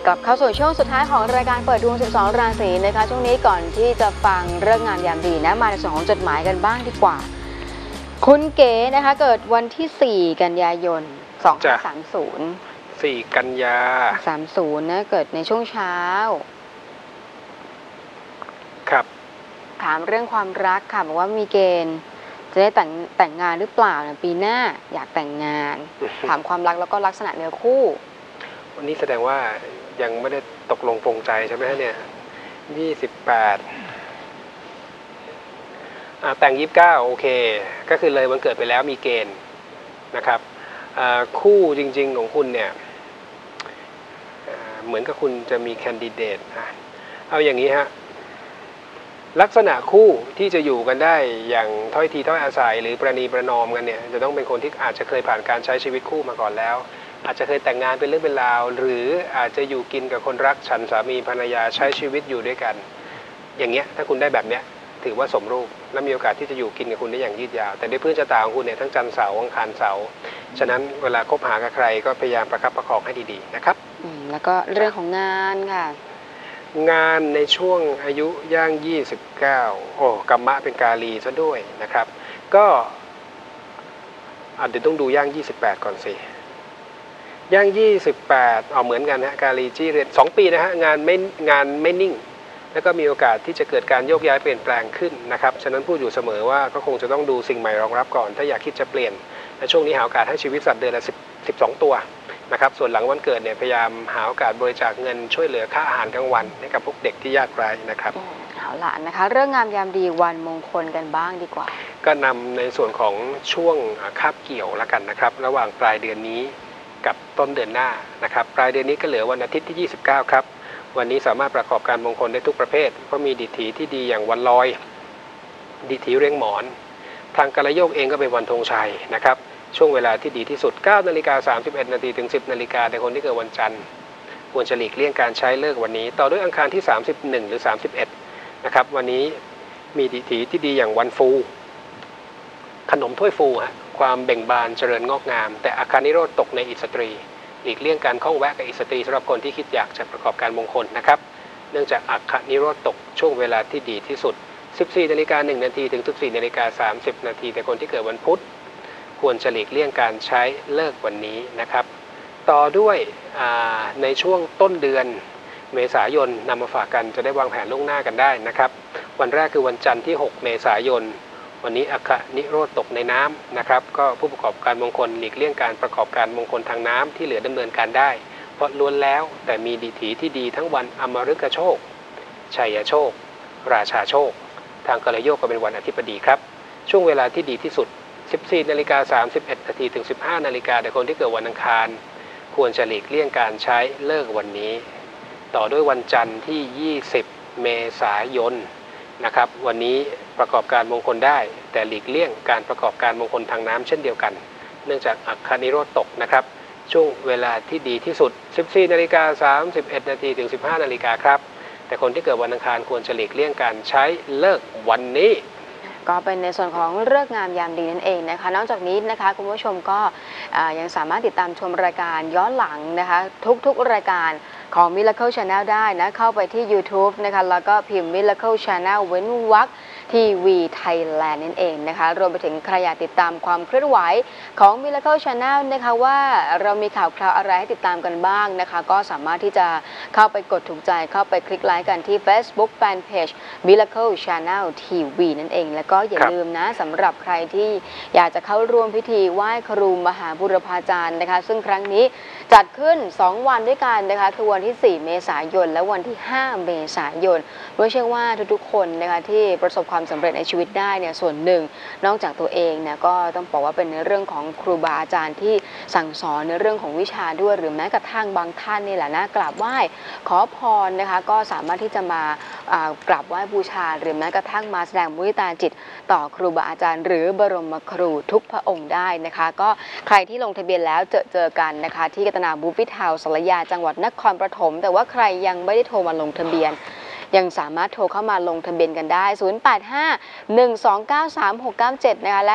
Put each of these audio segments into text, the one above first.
กลับเข้าสู่ช่วงสุดท้ายของรายการเปิดดวง12ราศีนะคะช่วงนี้ก่อนที่จะฟังเรื่องงานยามดีนะมาในส่วนของจดหมายกันบ้างดีกว่าคุณเก๋นะคะเกิดวันที่4กันยายน2530 4 กันยา 30นะเกิดในช่วงเช้าครับถามเรื่องความรักค่ะบอกว่ามีเกณฑ์จะได้แต่งงานหรือเปล่าปีหน้าอยากแต่งงาน ถามความรักแล้วก็ลักษณะเนื้อคู่วันนี้แสดงว่ายังไม่ได้ตกลงปรงใจใช่ไหมฮะเนี่ย28แต่ง29โอเคก็คือเลยวันเกิดไปแล้วมีเกณฑ์นะครับคู่จริงๆของคุณเนี่ยเหมือนกับคุณจะมีแคนดิเดตเอาอย่างนี้ฮะลักษณะคู่ที่จะอยู่กันได้อย่างถ้อยทีถ้อยอาศัยหรือประนีประนอมกันเนี่ยจะต้องเป็นคนที่อาจจะเคยผ่านการใช้ชีวิตคู่มาก่อนแล้วอาจจะเคยแต่งงานเป็นเรื่องเป็นราวหรืออาจจะอยู่กินกับคนรักฉันสามีภรรยาใช้ชีวิตอยู่ด้วยกันอย่างเงี้ยถ้าคุณได้แบบเนี้ยถือว่าสมรูปและมีโอกาสที่จะอยู่กินกับคุณได้อย่างยืดยาวแต่ด้วยพื้นชะตาของคุณเนี่ยทั้งจันทร์เสาร์อังคารเสาร์ฉะนั้นเวลาคบหากับใครก็พยายามประคับประคองให้ดีๆนะครับแล้วก็เรื่องของงานค่ะงานในช่วงอายุย่าง29โอ้กัมมะเป็นกาลีซะด้วยนะครับก็เดี๋ยวต้องดูย่าง28ก่อนสิย่าง28เหมือนกันฮะกาลีจี้เรียน2ปีนะฮะงานไม่นิ่งแล้วก็มีโอกาสที่จะเกิดการโยกย้ายเปลี่ยนแปลงขึ้นนะครับฉะนั้นพูดอยู่เสมอว่าก็คงจะต้องดูสิ่งใหม่รองรับก่อนถ้าอยากคิดจะเปลี่ยนในช่วงนี้หาโอกาสให้ชีวิตสัตว์เดือนละ12ตัวนะครับส่วนหลังวันเกิดเนี่ยพยายามหาโอกาสบริจาคเงินช่วยเหลือค่าอาหารกลางวันให้กับพวกเด็กที่ยากไร้นะครับเอาล่ะนะคะเรื่องงามยามดีวันมงคลกันบ้างดีกว่าก็นำในส่วนของช่วงคาบเกี่ยวละกันนะครับระหว่างปลายเดือนนี้กับต้นเดือนหน้านะครับปลายเดือนนี้ก็เหลือวันอาทิตย์ที่29ครับวันนี้สามารถประกอบการมงคลได้ทุกประเภทเพราะมีดิถีที่ดีอย่างวันลอยดิถีเรียงหมอนทางกาลโยกเองก็เป็นวันธงชัยนะครับช่วงเวลาที่ดีที่สุด 9:31 นาทีถึง 10 นาฬิกาในคนที่เกิดวันจันทร์ควรจะหลีกเลี่ยงการใช้เลิกวันนี้ต่อด้วยอังคารที่31หรือ31นะครับวันนี้มีดิถีที่ดีอย่างวันฟูขนมถ้วยฟูฮะความเบ่งบานเจริญงอกงามแต่อาการนิโรธตกในอิสตรีหลีกเลี่ยงการข้องแวะกับอิสตรีสำหรับคนที่คิดอยากจะประกอบการมงคลนะครับเนื่องจากอาคานิโรธตกช่วงเวลาที่ดีที่สุด 14:01 นาทีถึง 14:30 นาทีแต่คนที่เกิดวันพุธควรจะหลีกเลี่ยงการใช้เลิกวันนี้นะครับต่อด้วยในช่วงต้นเดือนเมษายนนำมาฝากกันจะได้วางแผนล่วงหน้ากันได้นะครับวันแรกคือวันจันทร์ที่6 เมษายนวันนี้อาคานิโรธตกในน้ำนะครับก็ผู้ประกอบการมงคลหลีกเลี่ยงการประกอบการมงคลทางน้ำที่เหลือดำเนินการได้เพราะล้วนแล้วแต่มีดิถีที่ดีทั้งวันอมฤกโชคชัยโชคราชาโชคทางกาลโยกก็เป็นวันอธิบดีครับช่วงเวลาที่ดีที่สุด 14:31 นาทีถึง 15 นาฬิกาแต่คนที่เกิดวันอังคารควรจะหลีกเลี่ยงการใช้เลิกวันนี้ต่อด้วยวันจันทร์ที่20 เมษายนนะครับวันนี้ประกอบการมงคลได้แต่หลีกเลี่ยงการประกอบการมงคลทางน้ำเช่นเดียวกันเนื่องจากอัคคานิโรธตกนะครับช่วงเวลาที่ดีที่สุด 14:31 นาทีถึง 15 นาฬิกาครับแต่คนที่เกิดวันอังคารควรจะหลีกเลี่ยงการใช้เลิกวันนี้ก็เป็นในส่วนของฤกษ์งามยามดีนั่นเองนะคะนอกจากนี้นะคะคุณผู้ชมก็ยังสามารถติดตามชมรายการย้อนหลังนะคะทุกรายการของ Miracle Channel ได้นะเข้าไปที่ YouTube นะคะแล้วก็พิมพ์ Miracle Channel เว้นวรรคทีวีไทยแลนด์นั่นเองนะคะรวมไปถึงใครอยากติดตามความเคลื่อนไหวของ Miracle Channel นะคะว่าเรามีข่าวคราวอะไรให้ติดตามกันบ้างนะคะก็สามารถที่จะเข้าไปกดถูกใจเข้าไปคลิกไลค์กันที่ Facebook Fanpage Miracle Channel TV นั่นเองแล้วก็อย่าลืมนะสำหรับใครที่อยากจะเข้าร่วมพิธีไหว้ครูมหาบุรพาจารย์นะคะซึ่งครั้งนี้จัดขึ้น2วันด้วยกันนะคะคือวันที่4 เมษายนและวันที่5 เมษายนด้วยเชื่อว่าทุกๆคนนะคะที่ประสบความสำเร็จในชีวิตได้เนี่ยส่วนหนึ่งนอกจากตัวเองเนี่ยก็ต้องบอกว่าเป็นในเรื่องของครูบาอาจารย์ที่สั่งสอนในเรื่องของวิชาด้วยหรือแม้กระทั่งบางท่านนี่แหละนะกราบไหว้ขอพรนะคะก็สามารถที่จะมากราบไหว้บูชาหรือแม้กระทั่งมาแสดงมุทิตาจิตต่อครูบาอาจารย์หรือบรมครูทุกพระองค์ได้นะคะก็ใครที่ลงทะเบียนแล้วเจอกันนะคะที่กัตนาบูฟิทาวสารยาจังหวัดนครปฐมแต่ว่าใครยังไม่ได้โทรมาลงทะเบียนยังสามารถโทรเข้ามาลงทะเบียนกันได้ 0851293697 นะคะและ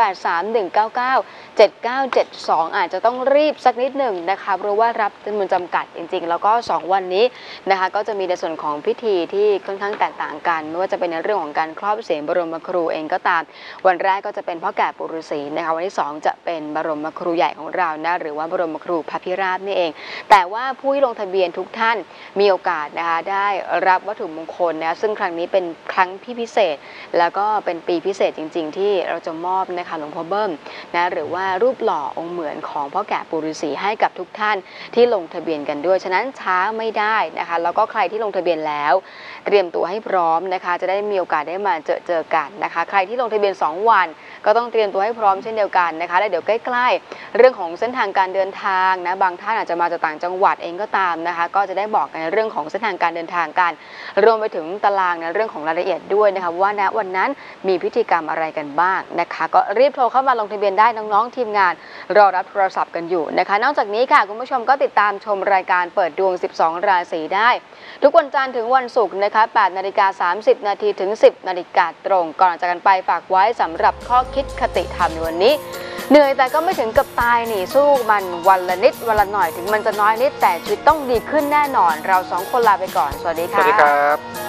0831997972 อาจจะต้องรีบสักนิดหนึ่งนะคะเพราะว่ารับจำนวนจำกัดจริงๆแล้วก็2วันนี้นะคะก็จะมีในส่วนของพิธีที่ค่อนข้างแตกต่างกันไม่ว่าจะเป็นในเรื่องของการครอบเสียงบรมครูเองก็ตามวันแรกก็จะเป็นพ่อแก่ปู่ฤาษีนะคะวันที่2จะเป็นบรมครูใหญ่ของเรานะหรือว่าบรมครูพระพิราบนี่เองแต่ว่าผู้ที่ลงทะเบียนทุกท่านมีโอกาสนะคะได้รับวัตถุมงคลนะซึ่งครั้งนี้เป็นครั้งพิเศษแล้วก็เป็นปีพิเศษจริงๆที่เราจะมอบนะคะหลวงพ่อเบิ้มนะหรือว่ารูปหล่อองค์เหมือนของพ่อแก่ปู่ฤาษีให้กับทุกท่านที่ลงทะเบียนกันด้วยฉะนั้นช้าไม่ได้นะคะแล้วก็ใครที่ลงทะเบียนแล้วเตรียมตัวให้พร้อมนะคะจะได้มีโอกาสได้มาเจอกันนะคะใครที่ลงทะเบียน2วันก็ต้องเตรียมตัวให้พร้อมเช่นเดียวกันนะคะและเดี๋ยวใกล้ๆเรื่องของเส้นทางการเดินทางนะบางท่านอาจจะมาจากต่างจังหวัดเองก็ตามนะคะก็จะได้บอกในเรื่องของเส้นทางการเดินทางกันรวมไปถึงตารางในเรื่องของรายละเอียดด้วยนะคะว่าณวันนั้นมีพิธีกรรมอะไรกันบ้างนะคะก็รีบโทรเข้ามาลงทะเบียนได้น้องๆทีมงานรอรับโทรศัพท์กันอยู่นะคะนอกจากนี้ค่ะคุณผู้ชมก็ติดตามชมรายการเปิดดวง12ราศีได้ทุกวันจันทร์ถึงวันศุกร์นะคะ 8:30 นาทีถึง 10 นาฬิกาตรงก่อนจากกันไปฝากไว้สำหรับข้อคิดคติธรรมในวันนี้เหนื่อยแต่ก็ไม่ถึงกับตายหนีสู้มันวันละนิดวันละหน่อยถึงมันจะน้อยนิดแต่ชีวิตต้องดีขึ้นแน่นอนเรา2คนลาไปก่อนสวัสดีค่ะสวัสดีครับ